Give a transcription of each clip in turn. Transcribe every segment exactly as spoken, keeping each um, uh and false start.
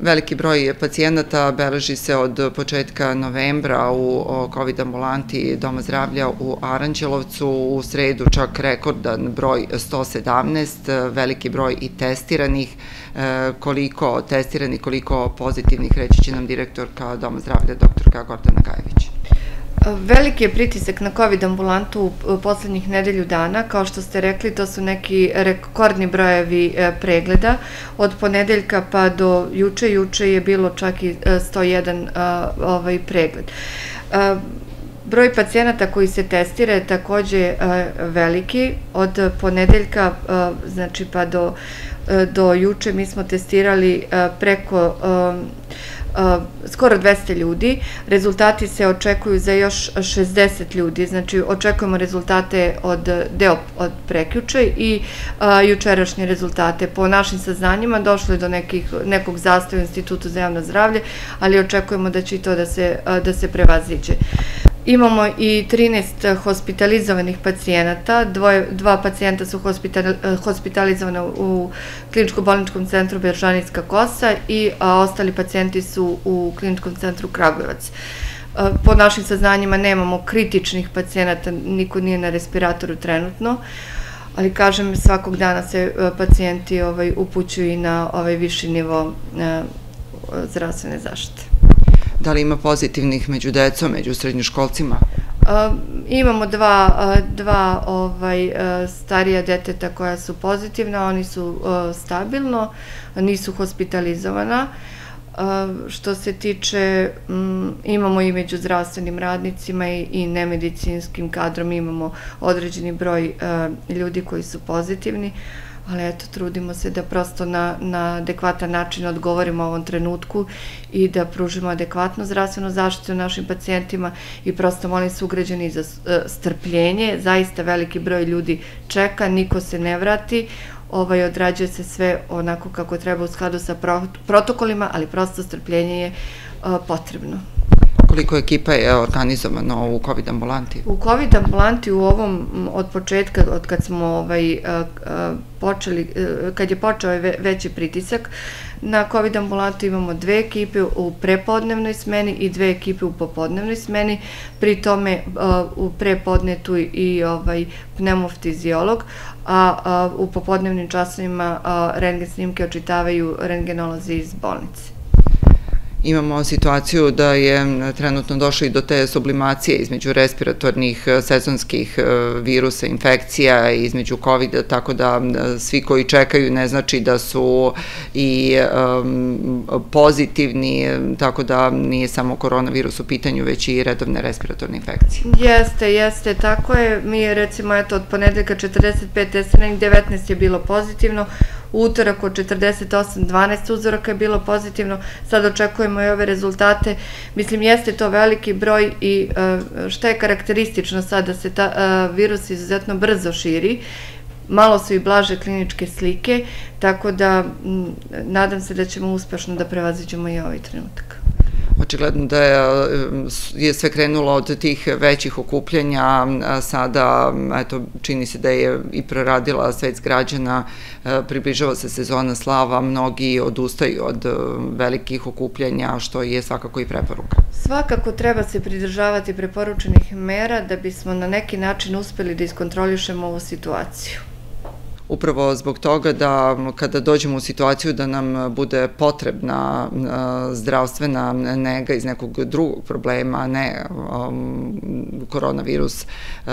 Veliki broj pacijenata beleži se od početka novembra u kovid ambulanti Doma zdravlja u Aranđelovcu, u sredu čak rekordan broj sto sedamnaest, veliki broj i testiranih. Koliko testiranih, koliko pozitivnih, reći će nam direktorka Doma zdravlja, doktorka Gordana Gajević. Veliki je pritisak na kovid ambulantu u poslednjih nedelju dana. Kao što ste rekli, to su neki rekordni brojevi pregleda. Od ponedeljka pa do juče, juče je bilo čak i sto jedan pregled. Broj pacijenata koji se testira je takođe veliki. Od ponedeljka, znači pa do juče, mi smo testirali preko skoro dvesta ljudi. Rezultati se očekuju za još šezdeset ljudi, znači očekujemo rezultate od deo od prekjuče i jučerašnje rezultate. Po našim saznanjima došlo je do nekog zastoja u Institutu za javno zdravlje, ali očekujemo da će i to da se prevaziđe. Imamo i trinaest hospitalizovanih pacijenata, dva pacijenta su hospitalizovana u kliničko-bolničkom centru Bežanijska Kosa i ostali pacijenti su u kliničkom centru Kragujevac. Po našim saznanjima nemamo kritičnih pacijenata, niko nije na respiratoru trenutno, ali kažem, svakog dana se pacijenti upućuju i na ovaj viši nivo zdravstvene zaštite. Da li ima pozitivnih među decom, među srednjoškolcima? Imamo dva starija deteta koja su pozitivna, oni su stabilno, nisu hospitalizovana. Što se tiče, imamo i među zdravstvenim radnicima i nemedicinskim kadrom, imamo određeni broj ljudi koji su pozitivni, ali eto, trudimo se da prosto na adekvatan način odgovorimo ovom trenutku i da pružimo adekvatnu zdravstvenu zaštitu našim pacijentima i prosto molim sugrađani za strpljenje. Zaista veliki broj ljudi čeka, niko se ne vrati, odrađuje se sve onako kako treba u skladu sa protokolima, ali prosto strpljenje je potrebno. Koliko ekipa je organizovano u kovid ambulanti? U kovid ambulanti u ovom, od početka, od kad smo počeli, kad je počeo veći pritisak, na kovid ambulantu imamo dve ekipe u prepodnevnoj smeni i dve ekipe u popodnevnoj smeni, pri tome u prepodnetu i pneumofiziolog, a u popodnevnim časovima rentgen snimke očitavaju rentgenolozi iz bolnice. Imamo situaciju da je trenutno došlo i do te sublimacije između respiratornih sezonskih virusa, infekcija, između kovida, tako da svi koji čekaju ne znači da su i pozitivni, tako da nije samo koronavirus u pitanju, već i redovne respiratorne infekcije. Jeste, jeste, tako je. Mi je recimo eto od ponedeljka četrdeset pet testiranih, devetnaest je bilo pozitivno, u utorak od četrdeset osam, dvanaest uzoraka je bilo pozitivno, sad očekujemo i ove rezultate. Mislim, jeste to veliki broj i šta je karakteristično sad da se ta virus izuzetno brzo širi, malo su i blaže kliničke slike, tako da nadam se da ćemo uspešno da prevaziđemo i ovaj trenutak. Očigledno da je sve krenulo od tih većih okupljanja, sada čini se da je i proradila svest građana, približava se sezona slava, mnogi odustaju od velikih okupljanja, što je svakako i preporuka. Svakako treba se pridržavati preporučenih mera da bismo na neki način uspeli da iskontrolišemo ovu situaciju. Upravo zbog toga da kada dođemo u situaciju da nam bude potrebna zdravstvena nega iz nekog drugog problema, a ne koronavirus,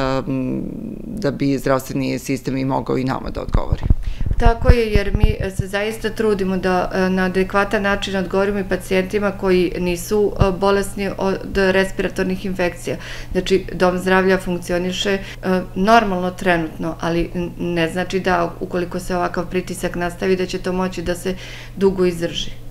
da bi zdravstveni sistem i mogao i nama da odgovori. Tako je, jer mi se zaista trudimo da na adekvatan način odgovorimo i pacijentima koji nisu bolesni od respiratornih infekcija. Znači, Dom zdravlja funkcioniše normalno trenutno, ali ne znači da ukoliko se ovakav pritisak nastavi da će to moći da se dugo izdrži.